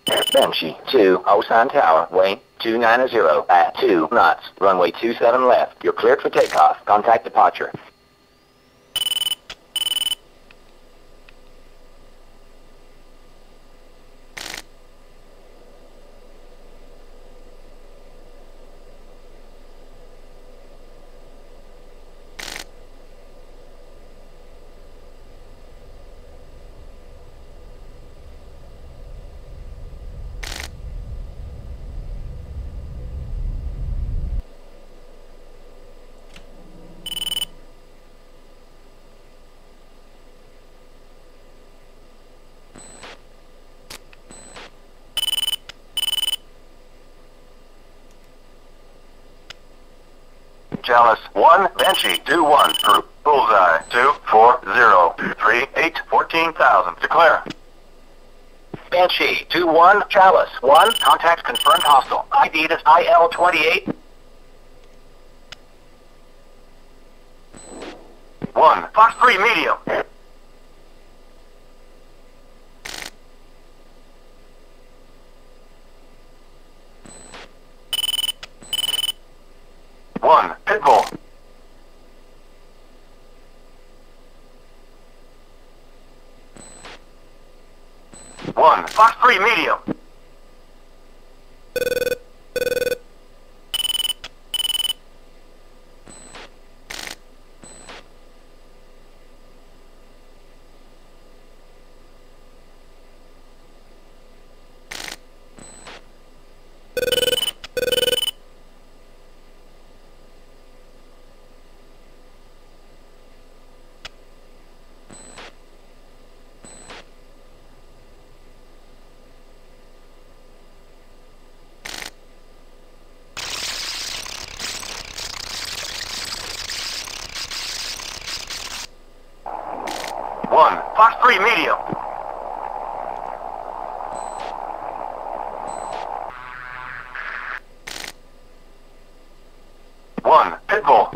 Banshee 2, Osan Tower, weight 290 at 2 knots, runway 27 left. You're cleared for takeoff. Contact departure. Chalice 1, Banshee 2-1, group, bullseye 24038 14,000, declare. Banshee 2-1, Chalice 1, contact confirmed hostile. ID is IL-28. 1, Fox 3, medium. One, Pitbull. 1, Fox 3, medium. One, Fox 3, medium. One, Pitbull.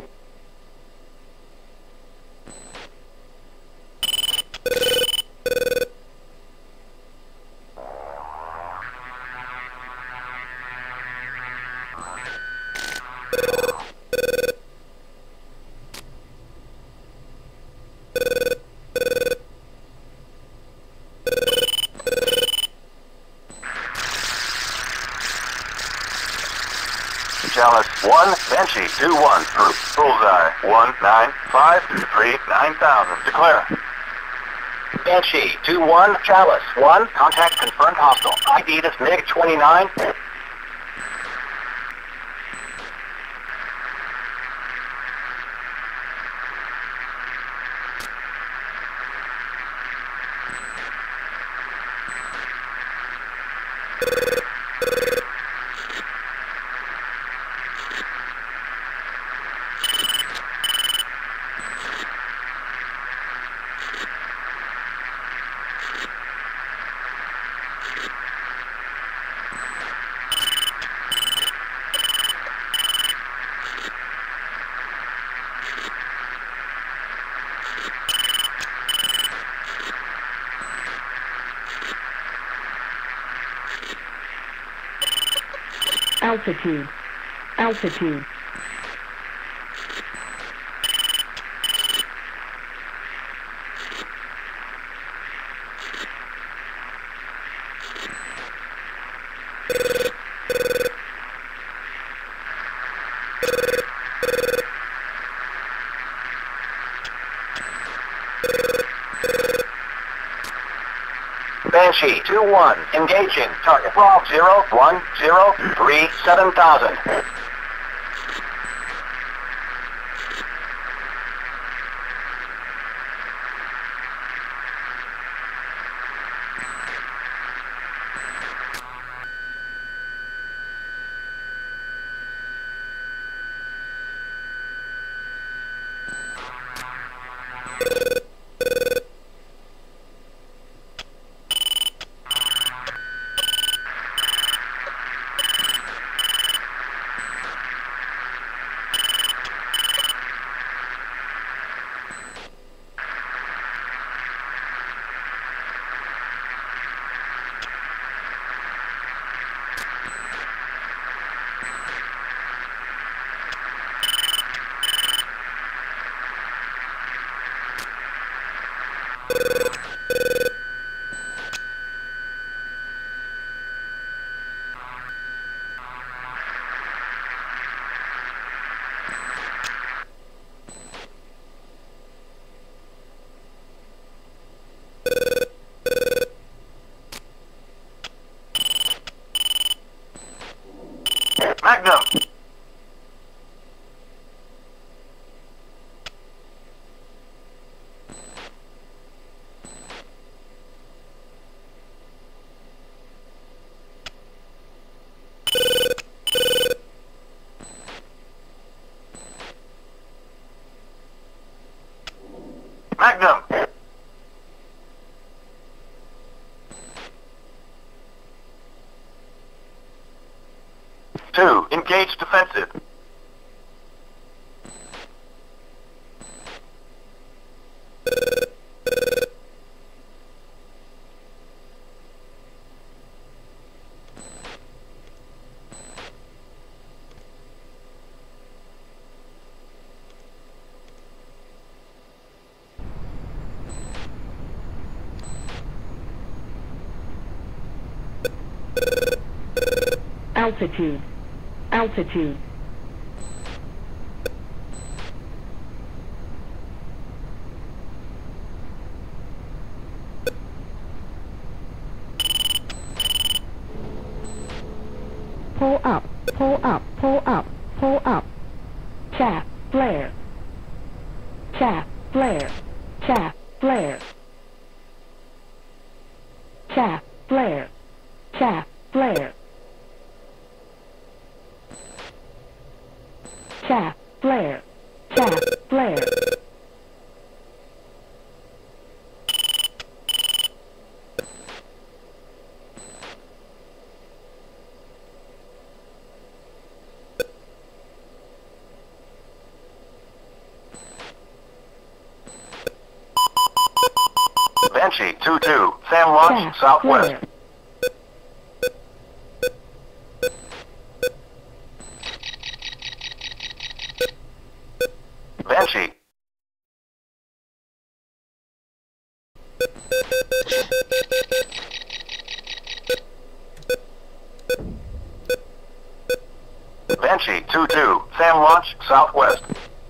Chalice 1, Banshee 2-1, group, bullseye 19539 9000, declare. Banshee 2-1, Chalice 1, contact confirmed hostile. ID is MiG-29. Altitude. Altitude. Banshee 2-1, engaging. Target Bravo 01037,000. Magnum. Magnum. Two, engage defensive. Altitude. Altitude. Pull up, pull up, pull up, pull up. Chaff, flare. Chaff, flare. Chaff, flare. Chaff, flare. Chaff, flare. Chaff, flare. Chaff, flare. Banshee 2-2. Sam launch Chaff, southwest. flare. Banshee. Banshee 2-2. Sam launch southwest.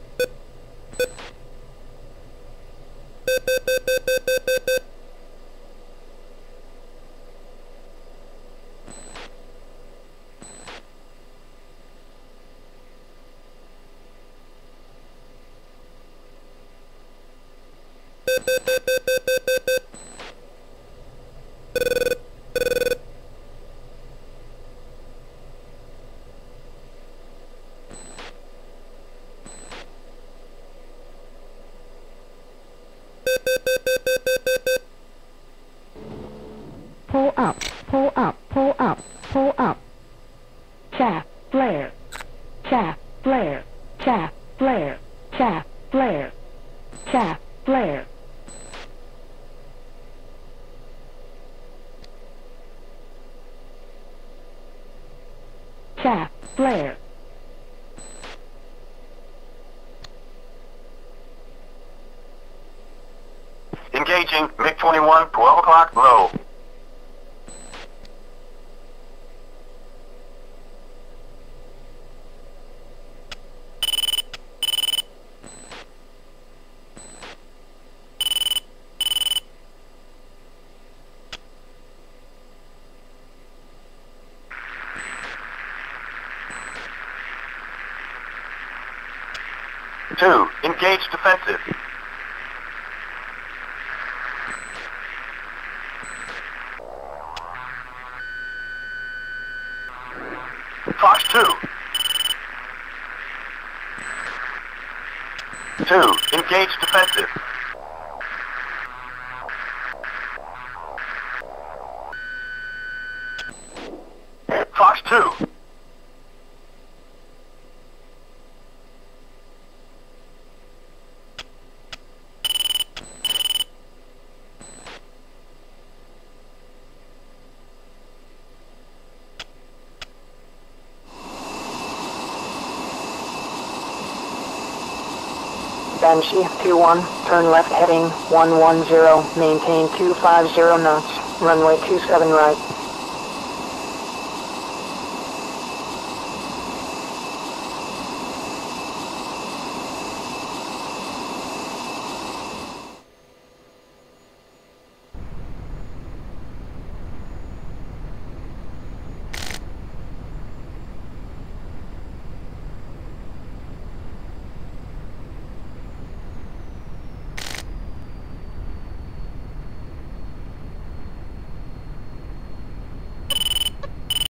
Pull up, pull up, pull up, pull up. Chaff, flare. Chaff, flare. Chaff, flare. Chaff, flare. Chaff, flare. Chaff, flare. Engaging MiG-21, 12 o'clock low. Two, engage defensive. Fox 2. Two, engage defensive. Fox 2. Banshee 2-1, turn left heading 110, maintain 250 knots, runway 27 right.